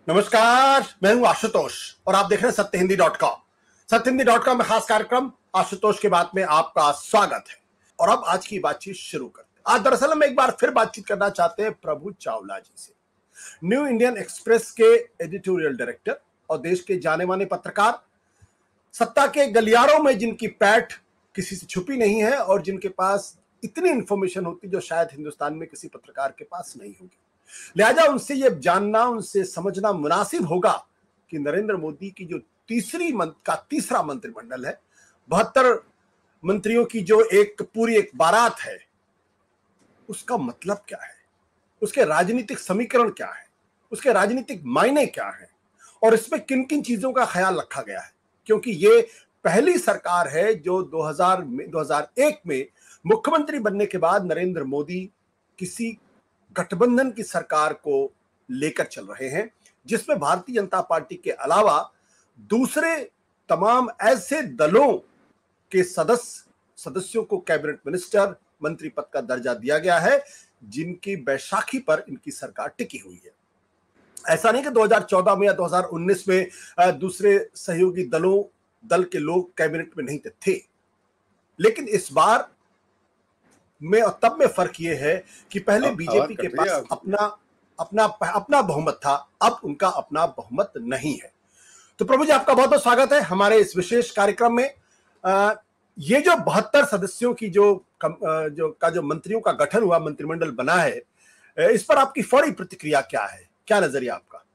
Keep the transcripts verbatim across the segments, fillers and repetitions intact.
नमस्कार, मैं हूं आशुतोष और आप देख रहे हैं सत्य हिंदी डॉट कॉम। सत्य हिंदी डॉट कॉम में खास कार्यक्रम आशुतोष के बात में आपका स्वागत है। और अब आज की बातचीत शुरू करते हैं। आज दरअसल हम एक बार फिर बातचीत करना चाहते हैं प्रभु चावला जी से, न्यू इंडियन एक्सप्रेस के एडिटोरियल डायरेक्टर और देश के जाने माने पत्रकार, सत्ता के गलियारों में जिनकी पैठ किसी से छुपी नहीं है और जिनके पास इतनी इंफॉर्मेशन होती जो शायद हिंदुस्तान में किसी पत्रकार के पास नहीं होगी। लिहाजा उनसे यह जानना, उनसे समझना मुनासिब होगा कि नरेंद्र मोदी की जो तीसरी मंत्र का तीसरा मंत्रिमंडल है, बहत्तर मंत्रियों की जो एक पूरी एक बारात है, उसका मतलब क्या है, उसके राजनीतिक समीकरण क्या है, उसके राजनीतिक मायने क्या है और इसमें किन किन चीजों का ख्याल रखा गया है। क्योंकि ये पहली सरकार है जो दो हज़ार में दो हज़ार एक में मुख्यमंत्री बनने के बाद नरेंद्र मोदी किसी गठबंधन की सरकार को लेकर चल रहे हैं, जिसमें भारतीय जनता पार्टी के अलावा दूसरे तमाम ऐसे दलों के सदस्य सदस्यों को कैबिनेट मिनिस्टर, मंत्री पद का दर्जा दिया गया है, जिनकी बैसाखी पर इनकी सरकार टिकी हुई है। ऐसा नहीं कि दो हज़ार चौदह में या दो हज़ार उन्नीस में दूसरे सहयोगी दलों दल के लोग कैबिनेट में नहीं थे, लेकिन इस बार में और तब में फर्क ये है कि पहले बीजेपी के पास अपना अपना अपना बहुमत था, अब उनका अपना बहुमत नहीं है। तो प्रभु जी, आपका बहुत बहुत स्वागत है हमारे इस विशेष कार्यक्रम में। आ, ये जो बहत्तर सदस्यों की जो जो का जो मंत्रियों का गठन हुआ, मंत्रिमंडल बना है, इस पर आपकी फौरी प्रतिक्रिया क्या है, क्या नजरिया आपका?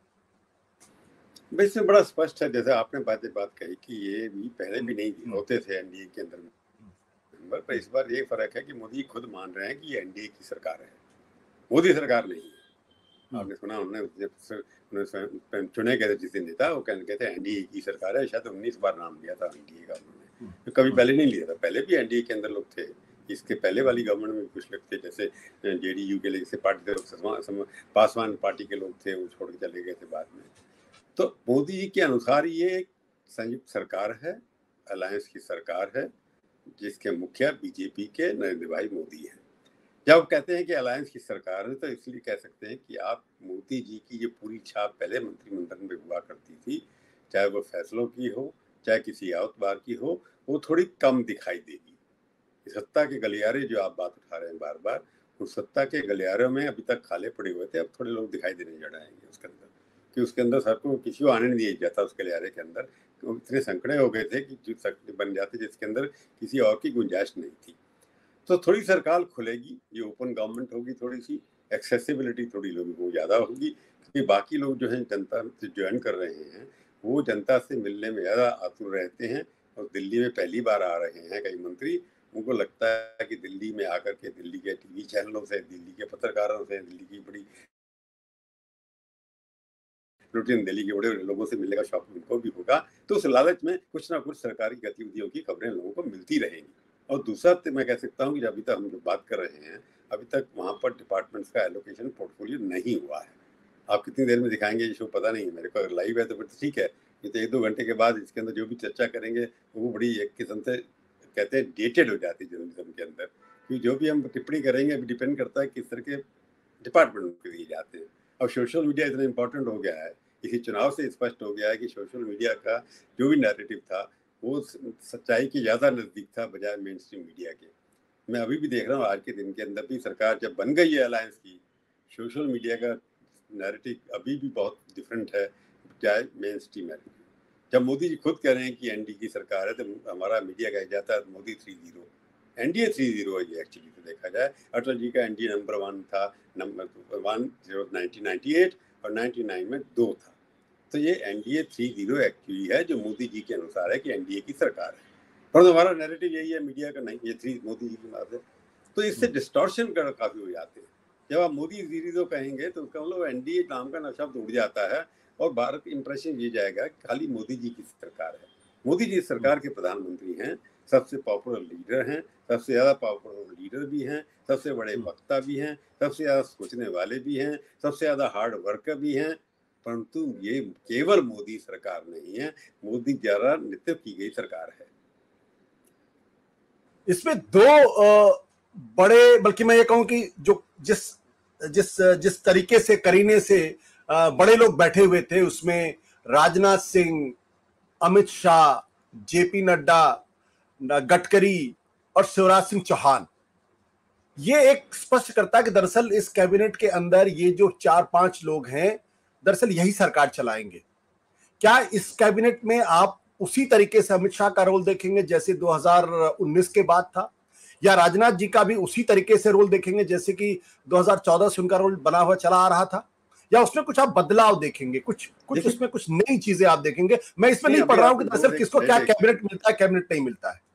वैसे बड़ा स्पष्ट है, जैसे आपने बातें बात कही कि ये भी पहले भी नहीं होते थे एनडीए के अंदर, पर इस बार ये फर्क है कि मोदी खुद मान रहे हैं कि ये एनडीए की सरकार है, मोदी सरकार नहीं है। आपने सुना, उन्होंने चुने गए थे जिस दिन नेता, वो कहते थे एनडीए की सरकार है। शायद उन्नीस बार नाम लिया था एनडीए का उन्होंने, तो कभी पहले नहीं लिया था। पहले भी एनडीए के अंदर लोग थे, इसके पहले वाली गवर्नमेंट में कुछ लोग थे, जैसे जेडीयू के लिए पार्टी थे, पासवान पार्टी के लोग थे, वो छोड़ के चले गए थे बाद में। तो मोदी जी के अनुसार ये संयुक्त सरकार है, अलायंस की सरकार है, जिसके मुखिया बीजेपी के नरेंद्र भाई मोदी हैं। जब कहते हैं कि अलायंस की सरकार है, तो इसलिए कह सकते हैं कि आप मोदी जी की ये पूरी छाप पहले मंत्रिमंडल में हुआ करती थी, चाहे वो फैसलों की हो, चाहे किसी आउतबार की हो, वो थोड़ी कम दिखाई देगी। सत्ता के गलियारे जो आप बात उठा रहे हैं बार बार, उस सत्ता के गलियारों में अभी तक खाले पड़े हुए थे, अब थोड़े लोग दिखाई देने जड़ आएंगे उसके अंदर, कि उसके अंदर सर को किसी को आने नहीं दिया जाता। उस गलियारे के अंदर इतने संकड़े हो गए थे कि जो सख्त बन जाते जिसके अंदर किसी और की गुंजाइश नहीं थी। तो थोड़ी सरकार खुलेगी, ये ओपन गवर्नमेंट होगी, थोड़ी सी एक्सेसिबिलिटी थोड़ी लोगों को ज़्यादा होगी, क्योंकि बाकी लोग जो हैं जनता से ज्वाइन कर रहे हैं, वो जनता से मिलने में ज़्यादा आतुर रहते हैं। और दिल्ली में पहली बार आ रहे हैं कई मंत्री, उनको लगता है कि दिल्ली में आकर के दिल्ली के टीवी चैनलों से, दिल्ली के पत्रकारों से, दिल्ली की बड़ी रूटीन दिल्ली के बड़े बड़े लोगों से मिलने का शौक उनको भी होगा। तो उस लालच में कुछ ना कुछ सरकारी गतिविधियों की खबरें लोगों को मिलती रहेंगी। और दूसरा तो मैं कह सकता हूँ कि अभी तक हम जो बात कर रहे हैं, अभी तक वहाँ पर डिपार्टमेंट्स का एलोकेशन पोर्टफोलियो नहीं हुआ है। आप कितनी देर में दिखाएंगे ये शो पता नहीं है मेरे को। अगर लाइव है तो फिर ठीक है, ये तो एक दो घंटे के बाद इसके अंदर जो भी चर्चा करेंगे वो बड़ी एक किस्म से कहते हैं डेटेड हो जाती है जर्नलिज्म के अंदर, क्योंकि जो भी हम टिप्पणी करेंगे अभी डिपेंड करता है किस तरह के डिपार्टमेंट के दिए जाते हैं। अब सोशल मीडिया इतना इंपॉर्टेंट हो गया है, इसी चुनाव से स्पष्ट हो गया है कि सोशल मीडिया का जो भी नैरेटिव था वो सच्चाई के ज़्यादा नज़दीक था बजाय मेन स्ट्रीम मीडिया के। मैं अभी भी देख रहा हूँ, आज के दिन के अंदर भी सरकार जब बन गई है अलायंस की, सोशल मीडिया का नैरेटिव अभी भी बहुत डिफरेंट है बजाय मेन स्ट्रीम नैरेटिव। जब मोदी जी खुद कह रहे हैं कि एनडीए की सरकार है, तो हमारा मीडिया कह जाता है Modi three zero, NDA three zero है ये एक्चुअली तो देखा जाए। अटल जी का एनडीए नंबर वन था, number one zero nineteen ninety eight और नाइनटी नाइन में दो था। तो ये एनडीए थ्री जीरो एक्चुअली है, जो मोदी जी के अनुसार है कि एनडीए की सरकार है। और हमारा नैरेटिव यही है मीडिया का, नहीं ये थ्री मोदी जी की बात है। तो इससे डिस्टॉर्शन कर काफी हो जाते हैं। जब आप मोदी जीरो कहेंगे तो उसका मतलब एनडीए नाम का नशा उड़ जाता है और भारत इंप्रेशन ये जाएगा खाली मोदी जी की सरकार है। मोदी जी सरकार के प्रधानमंत्री हैं, सबसे पॉपुलर लीडर हैं, सबसे ज्यादा पॉपुलर लीडर भी हैं, सबसे बड़े वक्ता भी हैं, सबसे ज्यादा सोचने वाले भी हैं, सबसे ज्यादा हार्ड वर्कर भी हैं। परंतु ये केवल मोदी सरकार नहीं है, मोदी द्वारा नेतृत्व की गई सरकार है। इसमें दो बड़े, बल्कि मैं ये कहूं कि जो जिस जिस जिस तरीके से करीने से बड़े लोग बैठे हुए थे, उसमें राजनाथ सिंह, अमित शाह, जेपी नड्डा, गडकरी और शिवराज सिंह चौहान। ये एक स्पष्ट करता है कि दरअसल इस कैबिनेट के अंदर ये जो चार पांच लोग हैं, दरअसल यही सरकार चलाएंगे। क्या इस कैबिनेट में आप उसी तरीके से अमित शाह का रोल देखेंगे जैसे दो हज़ार उन्नीस के बाद था, या राजनाथ जी का भी उसी तरीके से रोल देखेंगे जैसे कि दो हज़ार चौदह से उनका रोल बना हुआ चला आ रहा था, या उसमें कुछ आप बदलाव देखेंगे, कुछ कुछ उसमें कुछ नई चीजें आप देखेंगे? मैं इसमें नहीं पढ़ रहा हूं कि दरअसल किसको क्या कैबिनेट मिलता है, कैबिनेट नहीं मिलता है।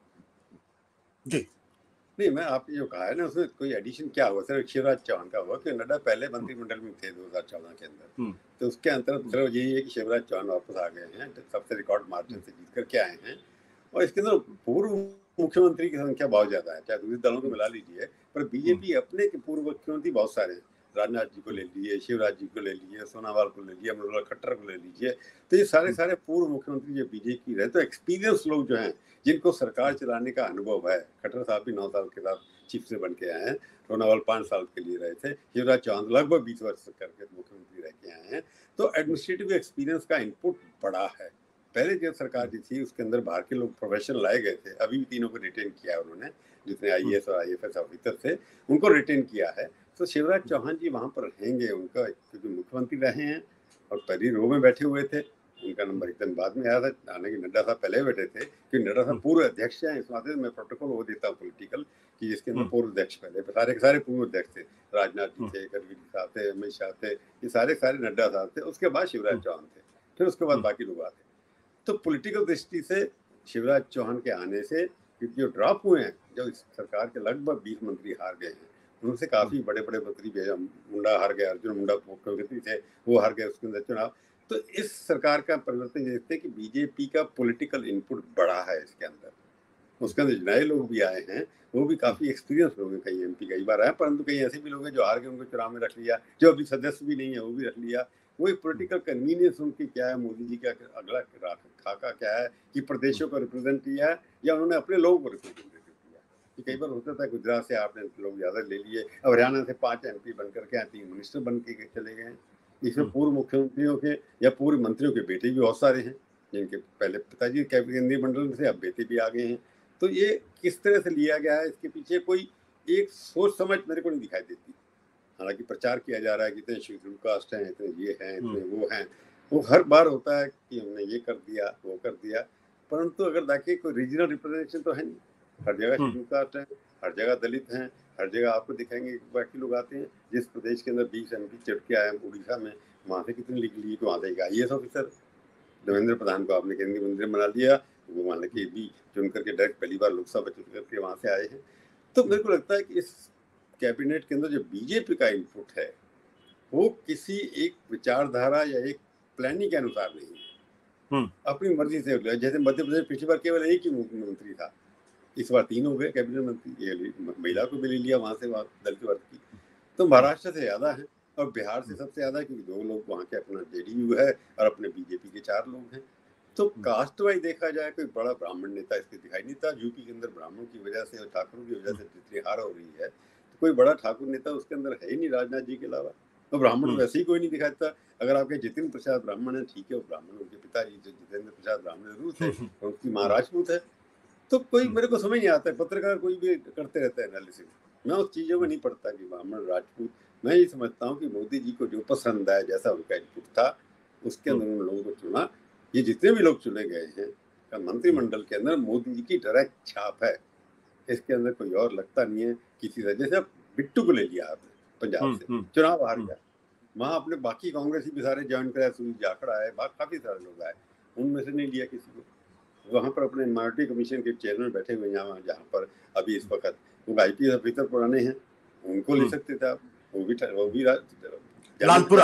जी नहीं, मैं आपने जो कहा है ना उसमें कोई एडिशन क्या हुआ, सिर्फ शिवराज चौहान का हुआ कि नड्डा पहले मंत्रिमंडल में थे दो हज़ार चौदह के अंदर, तो उसके अंतर्गत सिर्फ यही है कि शिवराज चौहान वापस आ गए हैं, सबसे रिकॉर्ड मार्जिन से जीत करके आए हैं। और इसके अंदर पूर्व मुख्यमंत्री की संख्या बहुत ज्यादा है, चाहे दूसरे दलों को मिला लीजिए, पर बीजेपी अपने के पूर्व मुख्यमंत्री बहुत सारे हैं। राजनाथ जी को ले लीजिए, शिवराज जी को ले लीजिए, सोनावाल को ले लीजिए, मृदुला खट्टर को ले लीजिए, तो ये सारे सारे पूर्व मुख्यमंत्री जो बीजेपी रहे, तो एक्सपीरियंस लोग जो हैं जिनको सरकार चलाने का अनुभव है। खट्टर साहब भी नौ साल के बाद चीफ से बन के आए हैं, सोनावाल पांच साल के लिए रहे थे, शिवराज चौहान लगभग बीस वर्ष करके मुख्यमंत्री रह के आए हैं, तो एडमिनिस्ट्रेटिव एक्सपीरियंस का इनपुट बड़ा है। पहले जो सरकार जी थी उसके अंदर बाहर के लोग प्रोफेशनल लाए गए थे, अभी भी तीनों को रिटेन किया है उन्होंने, जितने आई ए एस और आई एफ एस ऑफिसर थे उनको रिटेन किया है। तो शिवराज चौहान जी वहां पर रहेंगे, उनका क्योंकि मुख्यमंत्री रहे हैं और पहली रो में बैठे हुए थे, उनका नंबर एकदम बाद में आया था, हालांकि नड्डा साहब पहले बैठे थे, क्योंकि नड्डा साहब पूर्व अध्यक्ष हैं। इस बात में प्रोटोकॉल वो देता हूँ पॉलिटिकल कि जिसके अंदर पूर्व अध्यक्ष पहले सारे के सारे पूर्व अध्यक्ष थे, राजनाथ जी थे, गडकरी साहब थे, अमित शाह थे, ये सारे सारे नड्डा साहब थे, उसके बाद शिवराज चौहान थे, फिर उसके बाद बाकी लोग आते। तो पॉलिटिकल दृष्टि से शिवराज चौहान के आने से जो ड्रॉप हुए हैं, जो इस सरकार के लगभग बीस मंत्री हार गए हैं, उनसे काफी बड़े बड़े मंत्री भी, मुंडा हार गए, अर्जुन मुंडा मुख्यमंत्री थे, वो हार गए उसके अंदर चुनाव। तो इस सरकार का परिवर्तन देखते हैं कि बीजेपी का पॉलिटिकल इनपुट बढ़ा है इसके अंदर। उसके अंदर नए लोग भी आए हैं, वो भी काफी एक्सपीरियंस लोग हैं, कई एमपी कई बार आए, परंतु कई ऐसे भी लोग हैं जो हार गए, उनको चुनाव में रख लिया, जो अभी सदस्य भी नहीं है वो भी रख लिया। वो एक पॉलिटिकल कन्वीनियंस उनकी क्या है, मोदी जी का अगला खाका क्या है कि प्रदेशों को रिप्रेजेंट किया है या उन्होंने अपने लोगों को रिप्रेजेंट किया। कि कई बार होता था गुजरात से आपने लोग ज्यादा ले लिए, अब हरियाणा से पांच एमपी बन करके आए, तीन मिनिस्टर बन के चले गए। इसमें पूर्व मुख्यमंत्रियों के या पूर्व मंत्रियों के बेटे भी बहुत सारे हैं, जिनके पहले पिताजी केंद्रीय मंडल से अब बेटे भी आ गए हैं। तो ये किस तरह से लिया गया है, इसके पीछे कोई एक सोच समझ मेरे को नहीं दिखाई देती। हालांकि प्रचार किया जा रहा है कि इतने शेड्यूल कास्ट हैं, इतने ये हैं, इतने वो हैं, वो हर बार होता है कि हमने ये कर दिया वो कर दिया, परंतु अगर देखिए कोई रीजनल रिप्रेजेंटेशन तो है नहीं। हर जगह शेड्यूल कास्ट है, हर जगह दलित हैं, हर जगह आपको दिखाएंगे बाकी लोग आते हैं। जिस प्रदेश के अंदर बीस एम पी चढ़ के आए उड़ीसा में, वहाँ से कितने लिख लिए, तो वहाँ से एक I A S officer Devendra Pradhan को आपने केंद्रीय मंत्री बना दिया, वो मान के भी चुन करके डायरेक्ट पहली बार लोकसभा चुन करके वहाँ से आए हैं। तो मेरे को लगता है कि इस कैबिनेट के अंदर जो बीजेपी का इनपुट है वो किसी एक विचारधारा या एक प्लानिंग के अनुसार नहीं है, अपनी मर्जी से। जैसे मध्य प्रदेश पिछली बार केवल एक ही मुख्यमंत्री था, इस बार तीन हो गए कैबिनेट मंत्री, ये महिला को भी ले लिया वहां से, वहां दलित वर्ग की। तो महाराष्ट्र से ज्यादा है और बिहार से सबसे ज्यादा, क्योंकि दो लोग वहाँ के अपना जेडीयू है और अपने बीजेपी के चार लोग हैं। तो कास्ट वाइज देखा जाए कोई बड़ा ब्राह्मण नेता इसके दिखाई नहीं था। यूपी के अंदर ब्राह्मणों की वजह से और ठाकुरों की वजह से जितनी हार हो रही है, तो कोई बड़ा ठाकुर नेता उसके अंदर है ही नहीं राजनाथ जी के अलावा। तो ब्राह्मण वैसे ही कोई नहीं दिखाई देता। अगर आपके जितेंद्र प्रसाद ब्राह्मण है, ठीक है, वो ब्राह्मण, उनके पिताजी जो जितेंद्र प्रसाद ब्राह्मण जरूर थे, उनकी माँ राजपूत है। तो कोई मेरे को समझ नहीं आता है, पत्रकार कोई भी करते रहता है एनालिसिस, मैं उस चीजों में नहीं पढ़ता कि ब्राह्मण राजपूत। मैं ये समझता हूँ कि मोदी जी को जो पसंद आया, जैसा उनका इनपुट था, उसके अंदर उन लोगों को चुना। ये जितने भी लोग चुने गए हैं मंत्रिमंडल के अंदर, मोदी जी की डायरेक्ट छाप है, इसके अंदर कोई और लगता नहीं है किसी तरह। जैसे बिट्टू को ले लिया आपने पंजाब से, चुनाव हार गया, वहां अपने बाकी कांग्रेसी भी सारे ज्वाइन कराया, सुनील जाखड़ आए, काफी सारे लोग आए, उनमें से नहीं लिया किसी को। वहाँ पर अपने माइनॉरिटी कमीशन के चेयरमैन बैठे हुए यहाँ, जहाँ पर अभी इस वक्त वो आई पी एस ऑफिसर पुराने हैं, उनको ले सकते थे आप। वो भी वो भी लालपुरा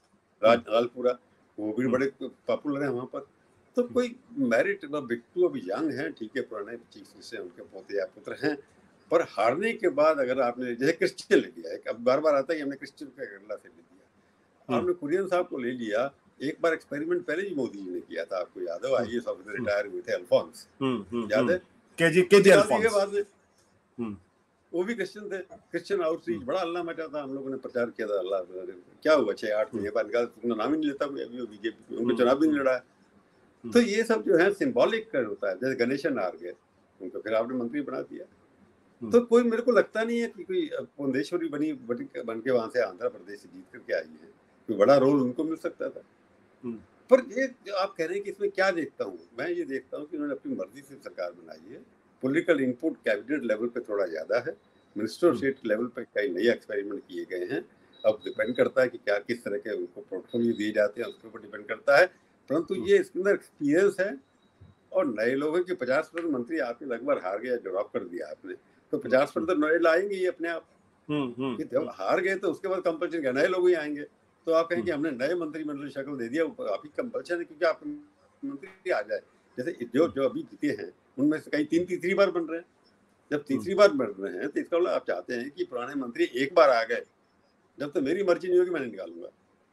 राज लालपुरा वो भी बड़े पॉपुलर हैं वहाँ पर। तो कोई मेरिट, बिट्टू अभी यंग है, ठीक है, पुराने चीफ मिनिस्टर उनके पोते या पुत्र हैं, पर हारने के बाद अगर आपने जैसे क्रिश्चियन ले लिया है, अब बार बार आता है कि हमने क्रिश्चियन का केरला से ले लिया, आपने कुरियन साहब को ले लिया। एक बार एक्सपेरिमेंट पहले ही मोदी जी ने किया था, आपको याद है, I A S officer retire हुए थे, अल्फोंस, याद है, केजी केजी अल्फोंस के बाद में वो भी क्रिश्चियन थे। क्रिश्चियन आउटरीच बड़ा हल्ला मचा था, हम लोगों ने प्रचार किया था। अल्लाह क्या हुआ, छह आठ महीने बाद निकाल, तुमने नाम ही नहीं लेता कोई, अभी वो बीजेपी उनको चुनाव भी नहीं लड़ा है। तो ये सब जो है सिंबॉलिक होता है। जैसे गणेशन हार गए, उनको फिर आपने मंत्री बना दिया। तो कोई, मेरे को लगता नहीं है कि कोई पुंदेश्वरी बनी बन के वहां से आंध्र प्रदेश से जीत करके आई है, कोई बड़ा रोल उनको मिल सकता था। पर ये जो आप कह रहे हैं कि इसमें क्या देखता हूँ, मैं ये देखता हूँ कि उन्होंने अपनी मर्जी से सरकार बनाई है। पॉलिटिकल इनपुट कैबिनेट लेवल पे थोड़ा ज्यादा है, मिनिस्टर ऑफ स्टेट लेवल पे कई नए एक्सपेरिमेंट किए गए हैं। अब डिपेंड करता है कि क्या किस तरह के उनको पोर्टफोलियो दिए जाते हैं, उसके ऊपर डिपेंड करता है। परंतु ये इसके अंदर एक्सपीरियंस है। और नए लोगों के पचास परसेंट मंत्री आपके लगभग हार गया, ड्रॉप कर दिया आपने, तो पचास परसेंट नए लाएंगे ही अपने आप। कि जब हार गए तो उसके बाद कंपल्सन क्या, नए लोग ही आएंगे। तो आप कहें कि हमने नए मंत्रिमंडल शक्ल दे दिया, आप ही कंपल्सन है क्योंकि आप मंत्री आ जाए। जैसे जो जो अभी जीते हैं उनमें से कई तीन तीसरी बार बन रहे हैं। जब तीसरी बार बन रहे हैं तो इसका मतलब आप चाहते हैं कि पुराने मंत्री एक बार आ गए, जब तक मेरी मर्जी नहीं होगी मैं नहीं निकालूंगा।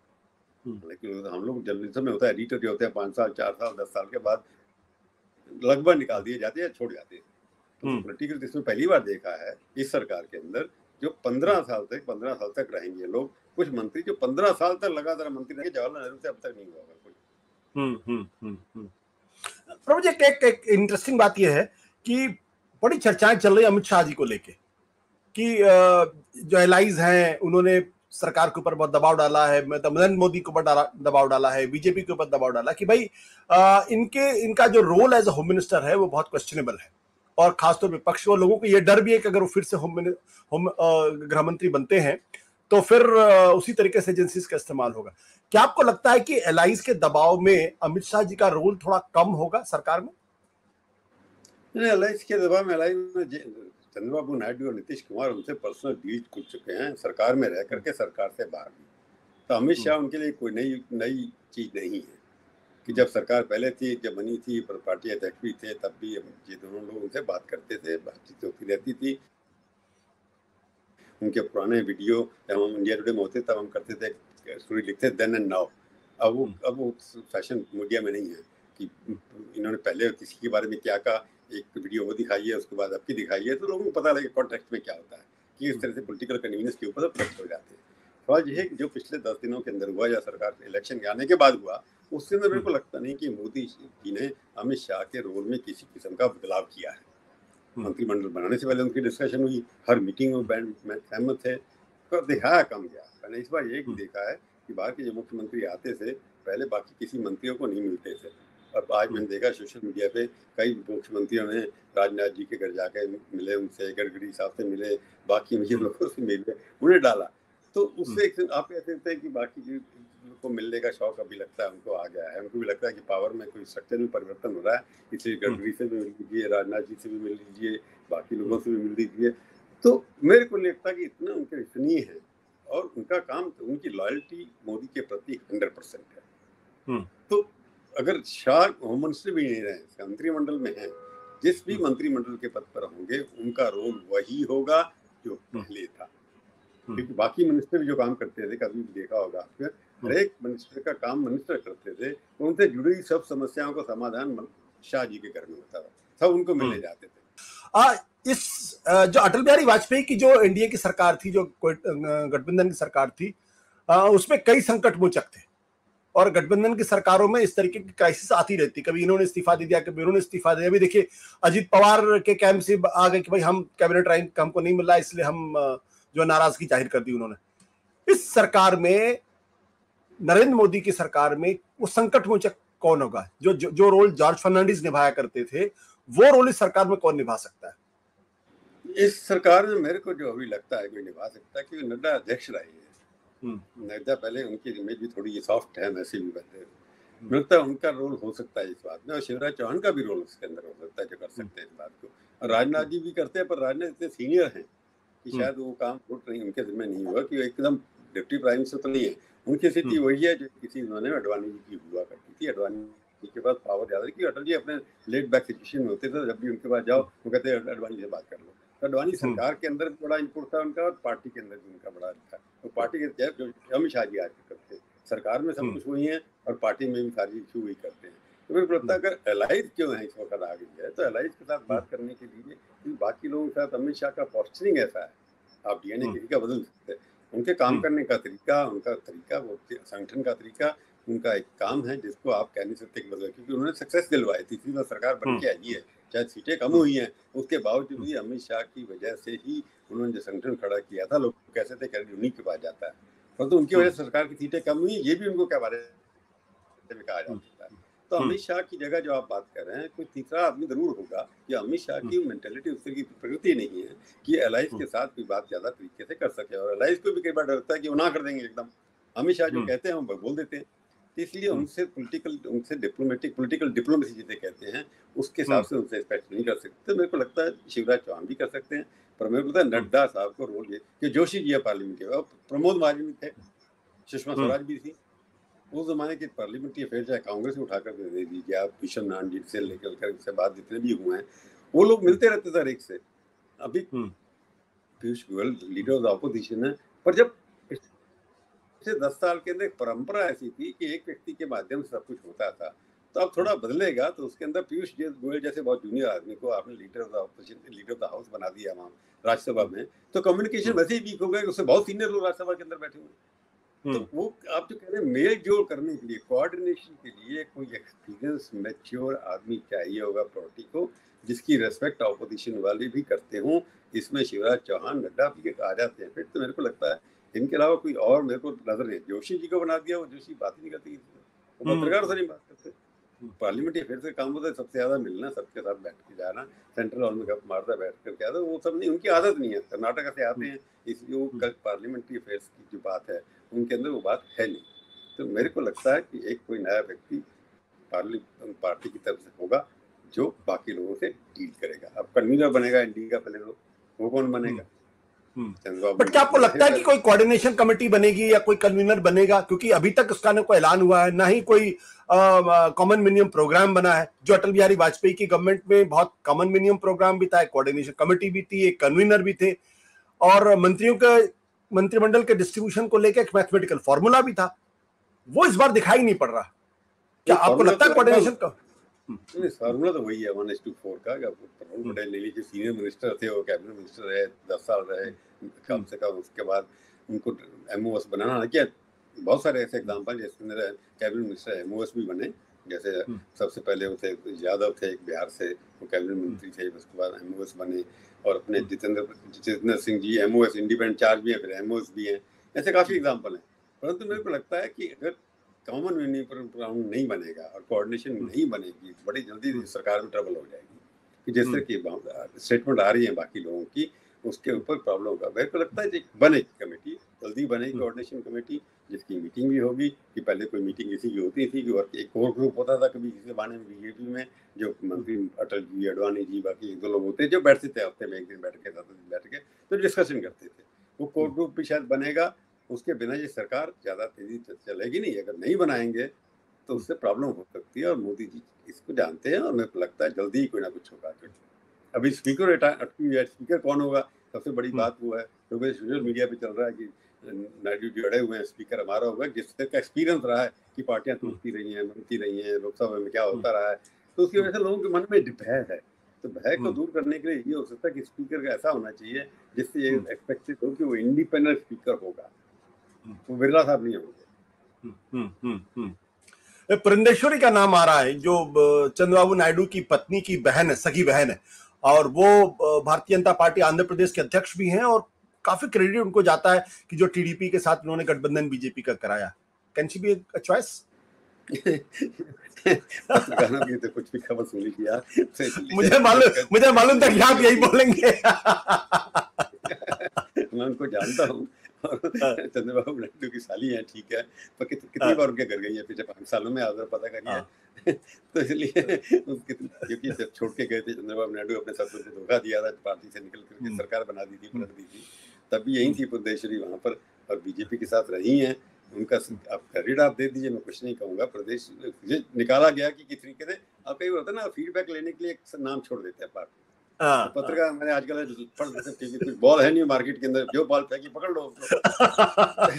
लेकिन हम लोग जर्नलिज्म में होता है, एडिटर जो होते हैं पाँच साल चार साल दस साल के बाद लगभग निकाल दिए जाते हैं, छोड़ जाते हैं। तो पॉलिटिकल इसमें पहली बार देखा है इस सरकार के अंदर जो पंद्रह साल तक पंद्रह साल तक रहेंगे लोग, कुछ मंत्री जो पंद्रह साल तक लगातार मंत्री रहेंगे। जवाहरलाल नेहरू से अब तक नहीं हुआ कोई। हम्म हम्म हम्म प्रभु जी, एक एक इंटरेस्टिंग बात यह है कि बड़ी चर्चाएं चल रही है अमित शाह जी को लेके कि जो एलाइज हैं उन्होंने सरकार के ऊपर बहुत दबाव डाला है, मतलब नरेंद्र मोदी के ऊपर दबाव डाला है, बीजेपी के ऊपर दबाव डाला कि भाई आ, इनके इनका जो role as a home minister है वो बहुत क्वेश्चनेबल है। और खासतौर पर पक्ष और लोगों को ये डर भी है कि अगर वो फिर से होम होम गृह मंत्री बनते हैं तो फिर उसी तरीके से एजेंसीज का इस्तेमाल होगा। क्या आपको लगता है कि एलाइज के दबाव में अमित शाह जी का रोल थोड़ा कम होगा सरकार में? एलाइज के दबाव में एलाइज में चंद्रबाबू नायडू और नीतीश कुमार उनसे पर्सनल डील कर चुके हैं सरकार में रह करके, सरकार से बाहर भी। तो अमित शाह उनके लिए कोई नई नई चीज नहीं है कि जब सरकार पहले थी, जब बनी थी, पार्टी अध्यक्ष भी थे, तब भी ये दोनों लोग उनसे बात करते थे, बातचीत होती रहती थी। उनके पुराने वीडियो जब हम इंडिया टुडे में होते तब हम करते थे, स्टोरी लिखते देन एंड नाउ। अब वो अब वो फैशन मीडिया में नहीं है कि इन्होंने पहले किसी के बारे में क्या कहा, एक वीडियो वो दिखाई है उसके बाद आपकी दिखाई है, तो लोगों को पता लगे कॉन्टेक्स्ट में क्या होता है कि इस तरह से पॉलिटिकल कन्वीनियंस के ऊपर सब फ्लेक्ट हो जाते हैं। सवाल ये है कि जो पिछले दस दिनों के अंदर हुआ या सरकार इलेक्शन के आने के बाद हुआ, उसके अंदर मेरे को लगता नहीं कि मोदी जी ने अमित शाह के रोल में किसी किस्म का बदलाव किया है। मंत्रिमंडल बनाने से पहले उनकी डिस्कशन हुई, हर मीटिंग में सहमत थे, तो दिखाया कम गया। मैंने इस बार ये भी देखा है कि बाहर के जो मुख्यमंत्री आते थे पहले बाकी किसी मंत्रियों को नहीं मिलते थे, और आज मैंने देखा सोशल मीडिया पे कई मुख्यमंत्रियों ने राजनाथ जी के घर जाके मिले, उनसे गडकरी साहब से मिले, बाकी मुझे लोगों से मिले, उन्हें डाला। तो उससे आप कह सकते हैं कि बाकी को मिलने का शौक अभी लगता है उनको आ गया है। उनको भी लगता है कि पावर में कोई स्ट्रक्चर में परिवर्तन हो रहा है, इसलिए गडकरी से भी मिल लीजिए, राजनाथ जी से भी मिल लीजिए, बाकी लोगों से भी मिल लीजिए। तो मेरे को लगता है कि इतना उनके इतनी है और उनका काम, उनकी लॉयल्टी मोदी के प्रति हंड्रेड परसेंट है। तो अगर शाह होम मिनिस्टर भी नहीं रहे, मंत्रिमंडल में है, जिस भी मंत्रिमंडल के पद पर होंगे उनका रोल वही होगा जो पहले था। क्योंकि बाकी मिनिस्टर भी जो काम करते थे, कभी भी देखा होगा आपने, हर एक मिनिस्टर का काम मिनिस्टर करते थे, उनसे जुड़ी सब समस्याओं का समाधान शाह जी के घर में होता था, सब उनको मिलने जाते थे। आ, इस जो अटल बिहारी वाजपेयी की जो एनडीए की सरकार थी, जो गठबंधन की सरकार थी, आ, उसमें कई संकट मोचक थे और गठबंधन की सरकारों में इस तरीके की क्राइसिस आती रहती, कभी इन्होंने इस्तीफा दे दिया, कभी उन्होंने इस्तीफा दिया। अभी देखिए अजीत पवार के कैंप से आ गए कि भाई हम कैबिनेट रैंक हमको नहीं मिल रहा, इसलिए हम जो नाराजगी जाहिर कर दी उन्होंने। इस सरकार में, नरेंद्र मोदी की सरकार में, वो संकट मोचक कौन होगा? जो जो, जो रोल जॉर्ज फर्नांडिस निभाया करते थे वो रोल इस सरकार में कौन निभा सकता है? इस सरकार में मेरे को जो अभी लगता है कोई निभा सकता है, क्योंकि नड्डा अध्यक्ष रहे हैं। नड्डा पहले, उनकी इमेज भी थोड़ी सॉफ्ट है, वैसे भी बनते हैं, मिलता है उनका रोल हो सकता है इस बात में, और शिवराज चौहान का भी रोल उसके अंदर हो सकता है जो कर सकते हैं इस बात को। और राजनाथ जी भी करते हैं, पर राजनाथ इतने सीनियर हैं कि शायद वो काम फुट नहीं उनके जिम्मे नहीं हुआ कि एकदम डिप्टी प्राइम मिनिस्टर तो नहीं है। उनकी स्थिति वही है जो किसी उन्होंने अडवाणी जी की हुआ करती थी। अडवाणी के पास पावर ज्यादा कि अटल जी अपने लेट बैक सिचुएशन में होते थे, जब भी उनके पास जाओ वो कहते हैं अडवाणी से बात कर लो। तो अडवाणी सरकार के अंदर बड़ा इनपुट था उनका, और पार्टी के अंदर भी उनका बड़ा था। तो पार्टी के जो अमित शाह जी आज करते सरकार में सब कुछ वही है और पार्टी में भी सारी इशू वही करते हैं। तो तो मेरे को लगता है अगर एलाइज क्यों है इस वक्त आ गई है, तो एलाइज के साथ बात करने के लिए बाकी लोगों के साथ अमित शाह का पॉस्चरिंग ऐसा है, आप डीएनए किसी का बदल सकते हैं, उनके काम करने का तरीका, उनका तरीका, वो संगठन का तरीका, उनका एक काम है जिसको आप कह नहीं सकते कि बदल, क्योंकि उन्होंने सक्सेस दिलवाई थी, तीसरी बार सरकार बन के आई है, चाहे सीटें कम हुई हैं, उसके बावजूद भी अमित शाह की वजह से ही उन्होंने जो संगठन खड़ा किया था, लोग कैसे थे कह उन्हीं के पास जाता है, परंतु उनकी वजह से सरकार की सीटें कम हुई, ये भी उनको क्या बारे में कहा जा सकता है। तो अमित शाह की जगह जो आप बात कर रहे हैं, कोई तीसरा आदमी जरूर होगा, कि अमित शाह की मेंटेलिटी उस तरह की प्रकृति नहीं है कि एलाइज के साथ कोई बात ज्यादा तरीके से कर सके, और एलाइज को भी कई बार डरता है कि वो ना कर देंगे एकदम, अमित शाह जो कहते हैं वो बोल देते हैं, इसलिए उनसे पॉलिटिकल, उनसे डिप्लोमेटिक, पॉलिटिकल डिप्लोमेसी जिसे कहते हैं, उसके हिसाब से उनसे एक्सपेक्ट नहीं कर सकते। तो मेरे को लगता है शिवराज चौहान भी कर सकते हैं, पर मेरे को लगता है नड्डा साहब को रोल ये कि जोशी जी पार्लियामेंट के, प्रमोद महाजन भी थे, सुषमा स्वराज भी थी, उस जमाने के पार्लियामेंट्री अफेयर चाहे कांग्रेस उठाकर दे दीजिए आप, किशन नान जी से लेकर इससे बाद जितने भी हुए हैं, वो लोग मिलते रहते थे एक से। अभी Piyush Goyal leader of the opposition है, पर जब पिछले दस साल के अंदर परंपरा ऐसी थी कि एक व्यक्ति के माध्यम से सब कुछ होता था, तो अब थोड़ा बदलेगा, तो उसके अंदर पीयूष गोयल जैसे बहुत जूनियर आदमी को आपने leader of the opposition, leader of the house बना दिया वहाँ राज्यसभा में, तो कम्युनिकेशन वैसे ही वीक हो गया, उससे बहुत सीनियर लोग राज्यसभा के अंदर बैठे हुए, तो वो आप जो कह रहे हैं मेल जोल करने के लिए, कोऑर्डिनेशन के लिए कोई एक्सपीरियंस मैच्योर आदमी चाहिए होगा पार्टी को, जिसकी रेस्पेक्ट ऑपोजिशन वाले भी करते हों, इसमें शिवराज चौहान, नड्डा भी आ जाते हैं फिर, तो मेरे को लगता है इनके अलावा कोई और मेरे को नजर नहीं। जोशी जी को बना दिया, वो जोशी बात ही नहीं करते, वो पत्रकार से नहीं बात करते, पार्लियामेंट फिर से काम होता है सबसे ज्यादा मिलना, सबके साथ बैठ के जाना, सेंट्रल हॉल में गप मारता बैठ कर क्या, वो सब नहीं, उनकी आदत नहीं है, कर्नाटक से आते हैं, इसलिए वो कल पार्लियामेंट्री अफेयर्स की जो बात है उनके अंदर वो बात है नहीं। तो मेरे को लगता है कि एक कोई नया व्यक्ति पार्लियामेंट पार्टी की तरफ से होगा जो बाकी लोगों से डील करेगा। अब कन्वीनर बनेगा इंडिया का पहले लोग, वो कौन बनेगा? बट क्या आपको लगता है कि कोई कोऑर्डिनेशन कमेटी बनेगी या कोई कन्वीनर बनेगा? क्योंकि अभी तक उसका ना कोई ऐलान हुआ है, ना ही कोई कॉमन मिनिमम प्रोग्राम बना है। जो अटल बिहारी वाजपेयी की गवर्नमेंट में बहुत कॉमन मिनिमम प्रोग्राम भी था, एक कोऑर्डिनेशन कमेटी भी थी, एक कन्वीनर भी थे, और मंत्रियों के मंत्रिमंडल के डिस्ट्रीब्यूशन को लेकर एक मैथमेटिकल फॉर्मूला भी था, वो इस बार दिखाई नहीं पड़ रहा। क्या आपको लगता है कोऑर्डिनेशन का फॉर्मूला तो वही है वन इज टू फोर का? प्रफुल्ल पटेल ले लीजिए, सीनियर मिनिस्टर थे, वो कैबिनेट मिनिस्टर रहे, दस साल रहे कम से कम, उसके बाद उनको एमओएस बनाना क्या, बहुत सारे ऐसे एग्जाम्पल जिसके अंदर कैबिनेट मिनिस्टर एमओएस भी बने, जैसे सबसे पहले वो थे यादव थे एक बिहार से, वो कैबिनेट मंत्री थे, उसके बाद एमओएस बने, और अपने Jitendra Jitendra Singh ji MOS independent charge भी है, फिर एमओएस भी हैं, ऐसे काफी एग्जाम्पल हैं। परंतु मेरे को लगता है कि अगर कॉमन मिनिमम प्रोग्राम नहीं बनेगा और कोऑर्डिनेशन नहीं बनेगी, बड़ी जल्दी सरकार में ट्रबल हो जाएगी, कि जिस तरह की स्टेटमेंट आ रही है बाकी लोगों की, उसके ऊपर प्रॉब्लम होगा। मेरे को लगता है कि बनेगी कमेटी, जल्दी बनेगी कोऑर्डिनेशन कमेटी, जिसकी मीटिंग भी होगी, कि पहले कोई मीटिंग इसी की होती थी कि एक कोर ग्रुप होता था कभी इस जमाने में बीजेपी में, जो मंत्री अटल जी, अडवाणी जी, बाकी एक दो लोग होते जो बैठते थे हफ्ते में एक दिन बैठ के, सात दिन बैठ के तो डिस्कशन करते थे। वो कोर ग्रुप भी शायद बनेगा, उसके बिना ये सरकार ज्यादा तेजी से चलेगी नहीं। अगर नहीं बनाएंगे तो उससे प्रॉब्लम हो सकती है, और मोदी जी इसको जानते हैं, और मेरे को लगता है जल्दी ही कोई ना कुछ होगा। अभी स्पीकर अटकी है, स्पीकर कौन होगा? सबसे बड़ी बात वो है, क्योंकि सोशल मीडिया पे चल रहा है कि नायडू जी अड़े हुए हैं, स्पीकर हमारा होगा, जिससे का एक्सपीरियंस रहा है कि पार्टियां टूटती रही हैं, बनती रही हैं, लोकसभा में क्या होता रहा है, तो उसकी वजह से लोगों के मन में भय है। तो भय को दूर करने के लिए ये हो सकता है कि स्पीकर का ऐसा होना चाहिए जिससे ये एक्सपेक्टेड हो कि वो इंडिपेंडेंट स्पीकर होगा, वो बिरला साहब नहीं होंगे। पुरंदेश्वरी का नाम आ रहा है, जो चंद्रबाबू नायडू की पत्नी की बहन है, सगी बहन है, और वो भारतीय जनता पार्टी आंध्र प्रदेश के अध्यक्ष भी हैं, और काफी क्रेडिट उनको जाता है कि जो टीडीपी के साथ उन्होंने गठबंधन बीजेपी का कराया। Can she be a choice? पत्रकारों की तो कुछ भी खबर सुन लीजिए यार, मुझे मालूम मुझे मालूम था कि आप यही बोलेंगे। मैं उनको जानता हूँ, चंद्रबाबू नायडू की साली है, ठीक है, पर कित, कितनी बार उनके घर गई है पिछले पांच सालों में, आदर पता करिए। तो इसलिए क्योंकि जब छोड़ के गए थे चंद्रबाबू नायडू, अपने साथियों को धोखा दिया था, पार्टी से निकल करके सरकार बना दी थी, पलट दी थी, तब भी यही थी पुरंदेश्वरी वहां पर, और बीजेपी के साथ रही हैं। उनका आप क्रेडिट आप दे दीजिए, मैं कुछ नहीं कहूंगा। प्रदेश निकाला गया कि किस तरीके से, आप कई होता है ना, फीडबैक लेने के लिए एक नाम छोड़ देते हैं पार्टी। तो पत्रकार मैंने आजकल कुछ बॉल है नहीं मार्केट के अंदर, जो बॉल फेंकी पकड़ लो उसको।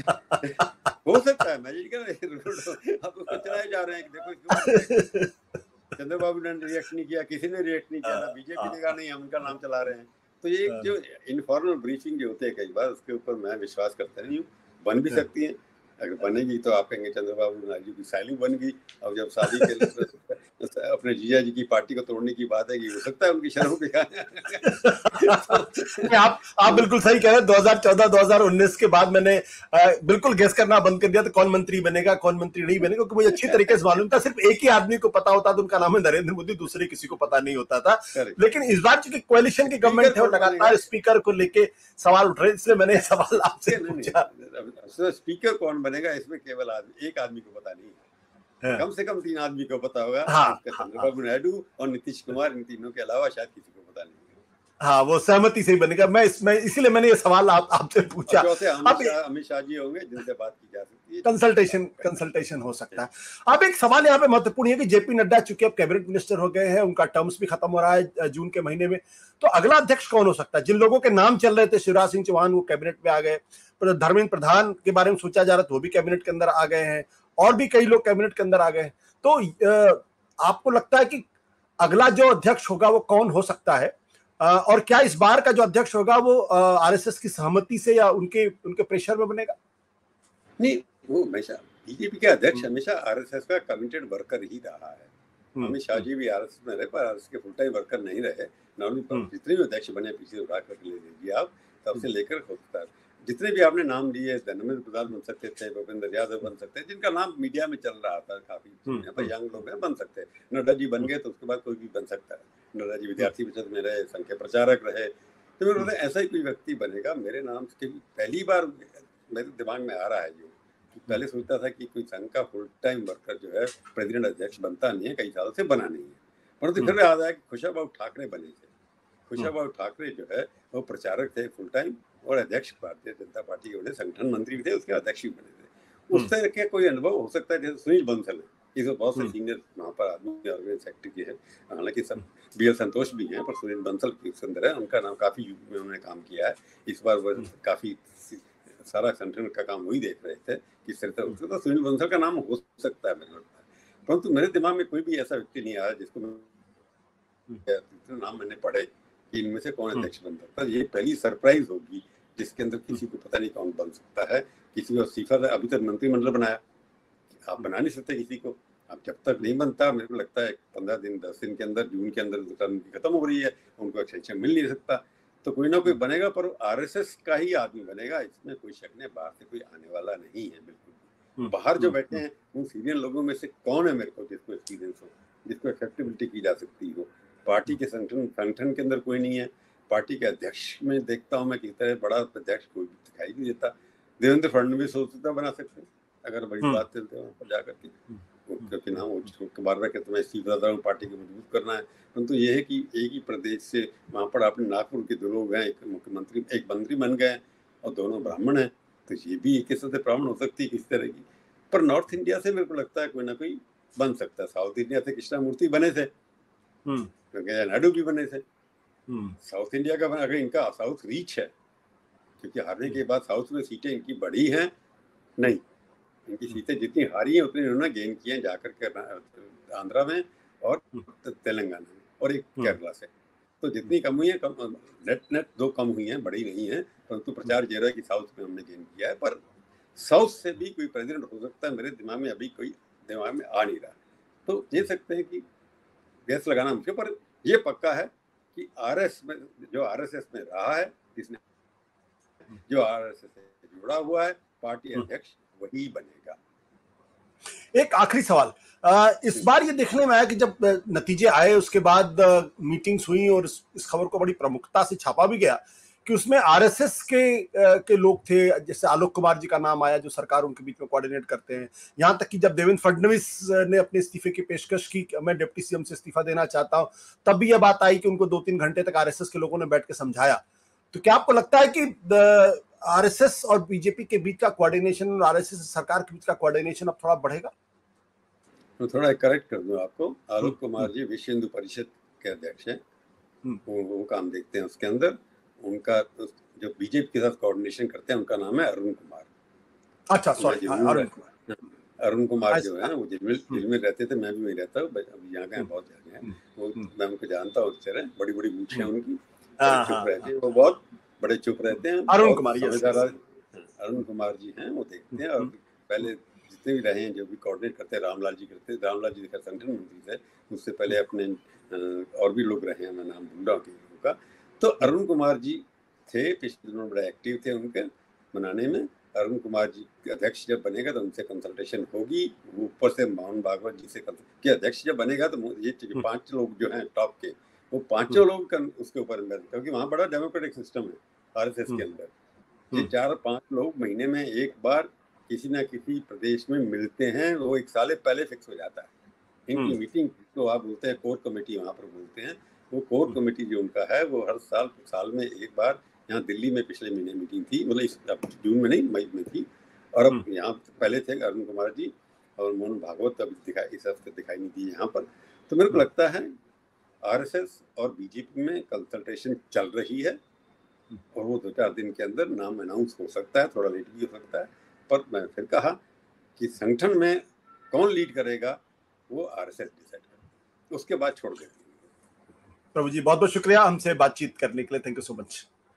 हो सकता है मैजिक, आप उसको चलाए जा रहे हैं, देखो चंद्रबाबू ने रिएक्ट नहीं किया, किसी ने रिएक्ट नहीं किया, ना बीजेपी ने कहा नहीं हम उनका नाम चला रहे हैं। तो ये जो इनफॉर्मल ब्रीफिंग जो होते हैं कई बार, उसके ऊपर मैं विश्वास करता नहीं हूँ। बन भी सकती है, अगर बनेगी तो आप कहेंगे चंद्रबाबू नायडू की साइलिंग बन गई। और जब शादी के अपने जीजा जी की पार्टी को तोड़ने की बात है कि हो सकता है उनकी शर्म पे आप आप बिल्कुल सही कह रहे हैं। दो हज़ार चौदह दो हज़ार उन्नीस के बाद मैंने आ, बिल्कुल गेस करना बंद कर दिया था कौन मंत्री बनेगा कौन मंत्री नहीं बनेगा, क्योंकि मुझे अच्छी तरीके से मालूम था सिर्फ एक ही आदमी को पता होता था, उनका नाम है नरेंद्र मोदी, दूसरे किसी को पता नहीं होता था। लेकिन इस बार चूंकि कोalition की गवर्नमेंट है और लगातार स्पीकर को लेके सवाल उठ रहे, इसलिए मैंने सवाल आपसे पूछा। स्पीकर कौन बनेगा इसमें केवल आदमी एक आदमी को पता नहीं है, कम से कम तीन आदमी को पता होगा। हाँ, चंद्रबाबू नायडू और नीतीश कुमार, इन तीनों के अलावा शायद किसी को पता नहीं। हाँ, वो सहमति से ही बनेगा। मैं इसमें इसीलिए मैंने ये सवाल आप आपसे पूछा। अब अमित शाह जी होंगे जिनसे बात की जा सकती है, कंसल्टेशन कंसल्टेशन हो सकता है। अब एक सवाल यहाँ पे महत्वपूर्ण है कि जेपी नड्डा चूंकि अब कैबिनेट मिनिस्टर हो गए हैं, उनका टर्म्स भी खत्म हो रहा है जून के महीने में, तो अगला अध्यक्ष कौन हो सकता है? जिन लोगों के नाम चल रहे थे, शिवराज सिंह चौहान वो कैबिनेट में आ गए, धर्मेंद्र प्रधान के बारे में सोचा जा रहा था वो भी कैबिनेट के अंदर आ गए हैं, और भी कई लोग कैबिनेट के अंदर आ गए हैं। तो आपको लगता है कि अगला जो अध्यक्ष होगा वो कौन हो सकता है, और क्या इस बार का जो अध्यक्ष होगा वो आरएसएस की सहमति से या उनके उनके प्रेशर में बनेगा? नहीं, वो हमेशा बीजेपी के अध्यक्ष हमेशा आरएसएस का कमिटेड वर्कर ही रहा है। अमित शाह जी भी आरएसएस में रहे, पर आरएसएस के फुल टाइम वर्कर नहीं रहे। नॉर्मली जितने भी अध्यक्ष बने पीछे उठा कर ले लीजिए आप, तब से लेकर होता है जितने भी आपने नाम दिए, धर्मेंद्र प्रधान बन सकते थे, भूपेंद्र यादव बन सकते हैं, जिनका नाम मीडिया में चल रहा था काफी, यंग लोग हैं, बन सकते हैं। नड्डा जी बन गए तो उसके बाद कोई भी बन सकता है। नड्डा जी विद्यार्थी परिषद में रहे, संघ के प्रचारक रहे, तो मेरे मतलब ऐसा ही कोई व्यक्ति बनेगा मेरे नाम से। पहली बार मेरे दिमाग में आ रहा है जो कि पहले सोचता था कि कोई संघ का फुल टाइम वर्कर जो है प्रेसिडेंट अध्यक्ष बनता नहीं है, कई सालों से बना नहीं है, परंतु फिर याद आया कि खुशाबाऊ ठाकरे बने थे। खुशाबाऊ ठाकरे जो है वो प्रचारक थे फुल टाइम और अध्यक्ष भारतीय जनता पार्टी के बने, संगठन मंत्री भी थे, उसके अध्यक्ष भी बने थे। उस तरह के कोई अनुभव हो सकता है जैसे सुनील बंसल है, इस बहुत से सीनियर वहाँ पर आदमी ऑर्गेनाइज सेक्रेटरी के हैं, हालांकि सब बी एल संतोष भी हैं, पर सुनील बंसल की सुंदर है, उनका नाम काफी यूपी में उन्होंने काम किया है। इस बार वो काफी सारा संगठन का काम वही देख रहे थे किस तरह से, तो सुनील बंसल का नाम हो सकता है मेरे लगता है। परंतु मेरे दिमाग में कोई भी ऐसा व्यक्ति नहीं आया जिसको नाम मैंने पढ़े कि इनमें से कौन अध्यक्ष बन सकता है। ये पहली सरप्राइज होगी जिसके अंदर किसी को पता नहीं कौन बन सकता है। किसी को इस्तीफा, अभी तक मंत्रिमंडल बनाया, आप बना नहीं सकते किसी को। अब जब तक नहीं बनता, मेरे को लगता है पंद्रह दिन दस दिन के अंदर, जून के अंदर टर्म खत्म हो रही है, उनको एक्सटेंशन मिल नहीं सकता, तो कोई ना कोई बनेगा, पर आरएसएस का ही आदमी बनेगा, इसमें कोई शक नहीं। बाहर से कोई आने वाला नहीं है बिल्कुल। बाहर जो बैठे हैं उन सीनियर लोगों में से कौन है मेरे को जिसको एक्सपीरियंस हो, जिसको एक्सेप्टेबिलिटी की जा सकती हो। पार्टी के संगठन संगठन के अंदर कोई नहीं है। पार्टी के अध्यक्ष में देखता हूँ मैं किस तरह बड़ा अध्यक्ष कोई दिखाई नहीं देता। देवेंद्र फडणवीस हो सकता बना सकते हैं अगर बड़ी बात चलते वहाँ पर जाकर के, क्योंकि नाम बार बार कहते मैं इस्तीफा दे रहा हूँ, पार्टी को मजबूत करना है। परंतु ये है कि एक ही प्रदेश से वहाँ पर अपने नागपुर के दो लोग हैं, एक मुख्यमंत्री एक मंत्री बन गए और दोनों ब्राह्मण हैं, तो ये भी एक किस्म से प्रॉब्लम हो सकती है किस तरह की। पर नॉर्थ इंडिया से मेरे को लगता है कोई ना कोई बन सकता है। साउथ इंडिया से कृष्णामूर्ति बने थे, क्योंकि नायडू भी बने थे। साउथ इंडिया का अगर इनका साउथ रीच है, क्योंकि हारने के बाद साउथ में सीटें इनकी बढ़ी हैं नहीं, इनकी सीटें जितनी हारी हैं उतनी इन्होंने गेन की हैं जाकर के आंध्रा में और तेलंगाना में और एक केरला से। तो जितनी कम हुई है, कम नेट नेट दो कम हुई हैं, बड़ी नहीं है, परंतु प्रचार ये रहा है कि साउथ में हमने गेन किया है। पर साउथ से भी कोई प्रेसिडेंट हो सकता है, मेरे दिमाग में अभी कोई दिमाग में आ नहीं रहा। तो कह सकते हैं कि गैस लगाना मुझे, पर यह पक्का है कि आरएस में जो आरएसएस में रहा है, जिसने जो आरएसएस से जुड़ा हुआ है, पार्टी अध्यक्ष वही बनेगा। एक आखिरी सवाल, आ, इस बार ये देखने में आया कि जब नतीजे आए उसके बाद मीटिंग्स हुई और इस, इस खबर को बड़ी प्रमुखता से छापा भी गया कि उसमें आरएसएस के के लोग थे, जैसे आलोक कुमार जी का नाम आया जो सरकार उनके बीच में कोऑर्डिनेट करते हैं। यहाँ तक कि जब देवेंद्र फडणवीस ने अपने इस्तीफे की पेशकश की, मैं डिप्टी सीएम से इस्तीफा देना चाहता हूँ, तब भी यह बात आई कि उनको दो तीन घंटे तक आरएसएस के लोगों ने बैठ के समझाया। तो क्या आपको लगता है कि आरएसएस और बीजेपी के बीच का कोऑर्डिनेशन और आरएसएस सरकार के बीच का कोऑर्डिनेशन अब थोड़ा बढ़ेगा? तो थोड़ा करेक्ट कर दूं आपको, आलोक कुमार जी विश्व हिंदू परिषद के अध्यक्ष हैं, वो, वो काम देखते हैं उसके अंदर। उनका जो बीजेपी के साथ कोऑर्डिनेशन करते हैं उनका नाम है अरुण कुमार। अच्छा, सॉरी, अरुण कुमार। अरुण कुमार अच्छा। जो है वो जेल में जेल में रहते थे, मैं भी वहीं रहता हूँ, अभी यहाँ गए बहुत जगह हैं, वो मैं उनको जानता हूँ, अच्छे रहे, बड़ी बड़ी मूछें हैं उनकी, बड़े हाँ चुप हाँ रहते हाँ। हैं, वो बहुत बड़े चुप रहते हैं, अरुण बहुत कुमार, यस समझदार यस। आदमी। अरुण कुमार जी हैं, वो देखते हैं, और पहले जितने भी रहे हैं, जो भी कोऑर्डिनेट करते हैं, रामलाल जी करते हैं, रामलाल जी देखा संगठन मंत्री थे, उससे पहले अपने अ, और भी लोग रहे हैं, मैं नाम भूल रहा हूँ किन लोगों का। तो अरुण कुमार जी थे, पिछले दिनों बड़े एक्टिव थे उनके बनाने में। अरुण कुमार जी के अध्यक्ष जब बनेगा तो उनसे कंसल्टेशन होगी, वो ऊपर से मोहन भागवत जी से कि अध्यक्ष जब बनेगा तो ये पांच लोग जो हैं टॉप के, वो पांचों लोग उसके ऊपर, क्योंकि वहाँ बड़ा डेमोक्रेटिक सिस्टम है आरएसएस के अंदर। ये चार पांच लोग महीने में एक बार किसी ना किसी प्रदेश में मिलते हैं, वो एक साल पहले फिक्स हो जाता है इनकी मीटिंग, तो आप बोलते हैं कोर कमेटी, वहाँ पर बोलते हैं, वो कोर कमेटी जो उनका है वो हर साल साल में एक बार, यहाँ दिल्ली में पिछले महीने मीटिंग थी, मतलब इस जून में नहीं मई में थी, और अब यहाँ पहले थे अरुण कुमार जी और मोहन भागवत, अभी दिखाई इस हफ्ते दिखाई नहीं दी यहाँ पर। तो मेरे को लगता है आरएसएस और बीजेपी में कंसल्टेशन चल रही है, और वो दो चार दिन के अंदर नाम अनाउंस हो सकता है, थोड़ा लेट भी हो सकता है, पर मैं फिर कहा कि संगठन में कौन लीड करेगा वो आरएसएस डिसाइड करेगा, उसके बाद छोड़ देती है। प्रभु जी बहुत बहुत शुक्रिया हमसे बातचीत करने के लिए, थैंक यू सो मच।